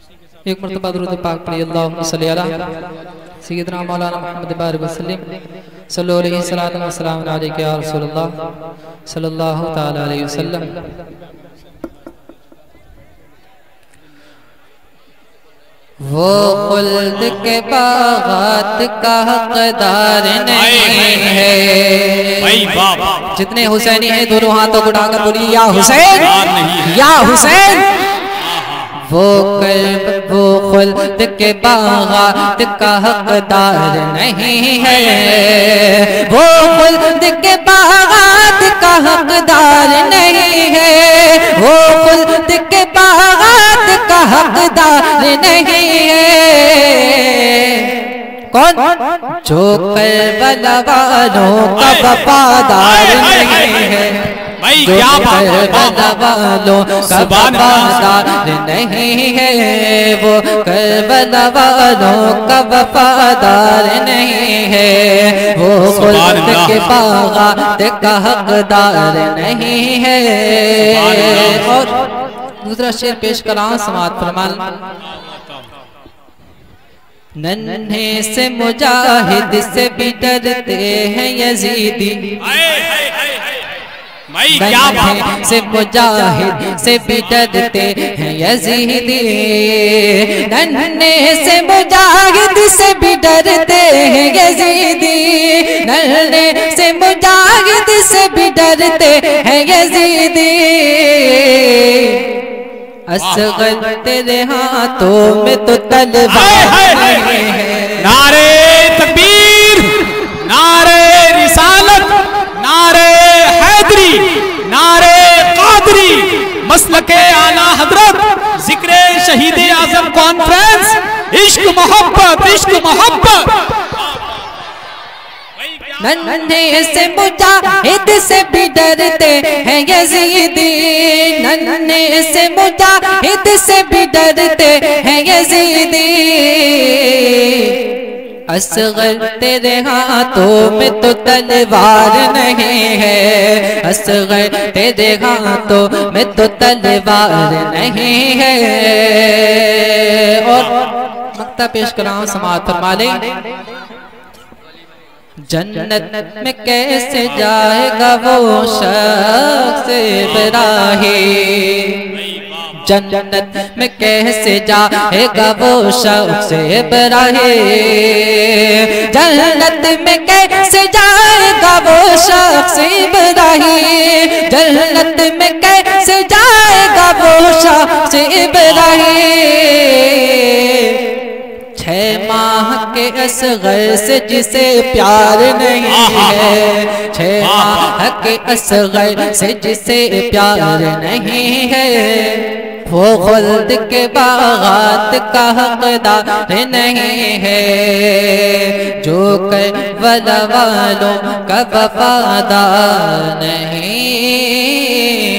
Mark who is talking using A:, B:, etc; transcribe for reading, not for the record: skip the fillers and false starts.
A: एक मरतबा दुरूद पाक पढ़िए, अल्लाहुम्मा सल्ली अला सय्यिदना मौलाना मुहम्मद बारिक वसल्लम सल्लल्लाहु अलैहि वसल्लम वसल्लम अलैका या रसूलल्लाह सल्लल्लाहु तआला अलैहि वसल्लम। वो खुल्द के बागात का हकदार नहीं है। जितने हुसैनी हैं दोनों हाथों को उठाकर बोलिए या हुसैन, या हुसैन। वो खुल्द के बागात का हकदार नहीं है। वो खुल्द के बागात का हकदार नहीं है। वो खुल्द के बागात का हकदार नहीं है। कौन? जो करबला वालों का वफादार नहीं है। जो करबला वालों का वफादार नहीं है। वो करबला वालों का वफादार नहीं है। वो खुल्द के बागात का हकदार नहीं है। और दूसरा शेर पेश कलाम समात फरमान। नन्हे से मुजाहिद से भी डरते हैं यजीदी। नन्हे से मुजाहिद से भी डरते हैं यजीदी। नन्हे से मुजाहिद से भी डरते हैं यजीदी। नन्हे से मुजाहिद से भी डरते हैं यजीदी। असगर तेरे हाथों में तो तलवार नहीं है।
B: नारे तकबीर, नारे रिसालत, नारे हैदरी, नारे कादरी, मसलके आला हजरत, जिक्रे शहीद आजम कॉन्फ्रेंस, इश्क मोहब्बत, इश्क मोहब्बत।
A: नन्हे से मुजाहिद से भी डरते हैं यजीदी। नन्हे से मुजाहिद से भी डरते हैं यजीदी। असगर तेरे हाथों में तो तलवार नहीं है। असगर तेरे हाथों में तो तलवार नहीं है। और मक्ता पेश कलाम समात फरमा ले। जन्नत में कैसे जाएगा वो शख्स इब्राहीम। जन्नत में कैसे जाएगा वो शख्स इब्राहीम। जन्नत में कैसे जाएगा वो शख्स इब्राहीम। जन्नत में कैसे जाएगा वो शख्स इब्राहीम। 6 माह के असगर से जिसे प्यार नहीं है। 6 माह के असगर से जिसे प्यार नहीं है। वो खुल्द के बागात का हकदार नहीं है। जो करबला वालों का वफादार नहीं